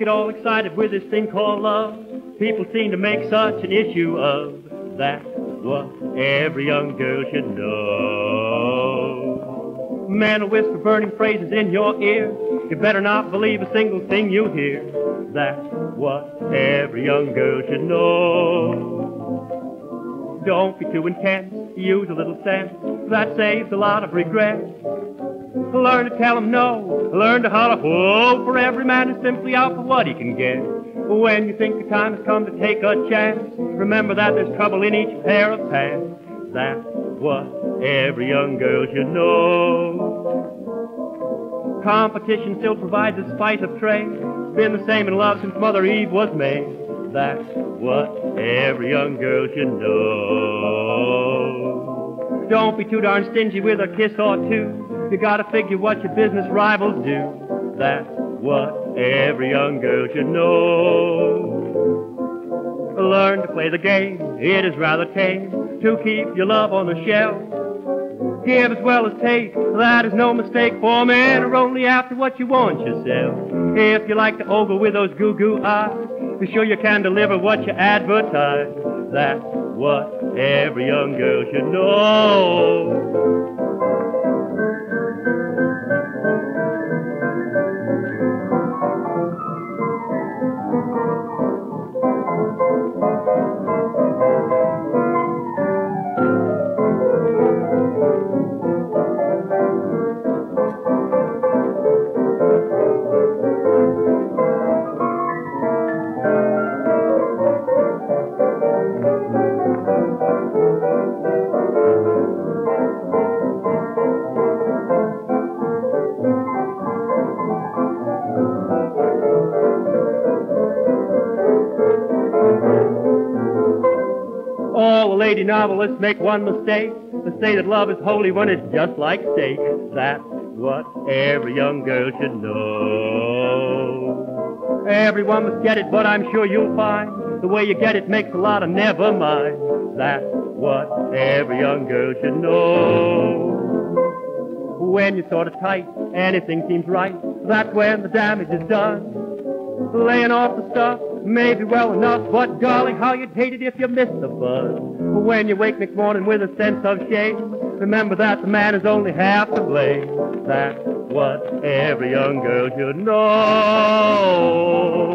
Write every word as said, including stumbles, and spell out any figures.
get all excited with this thing called love. People seem to make such an issue of. That's what every young girl should know. Men will whisper burning phrases in your ear. You better not believe a single thing you hear. That's what every young girl should know. Don't be too intense. Use a little sense. That saves a lot of regret. Learn to tell them no. Learn to holler whoa, for every man is simply out for what he can get. When you think the time has come to take a chance, remember that there's trouble in each pair of pants. That's what every young girl should know. Competition still provides a spice of trade. Been the same in love since Mother Eve was made. That's what every young girl should know. Don't be too darn stingy with a kiss or two. You gotta figure what your business rivals do. That's what every young girl should know. Learn to play the game. It is rather tame to keep your love on the shelf. Give as well as take. That is no mistake, for men are only after what you want yourself. If you like to ogle with those goo-goo eyes, be sure you can deliver what you advertise. That's what every young girl should know. All the lady novelists make one mistake. They say that love is holy when it's just like steak. That's what every young girl should know. Everyone must get it, but I'm sure you'll find the way you get it makes a lot of never mind. That's what every young girl should know. When you're sort of tight, anything seems right. That's when the damage is done. Laying off the stuff may be well enough, but darling, how you'd hate it if you missed the buzz. When you wake next morning with a sense of shame, remember that the man is only half to blame. That's what every young girl should know.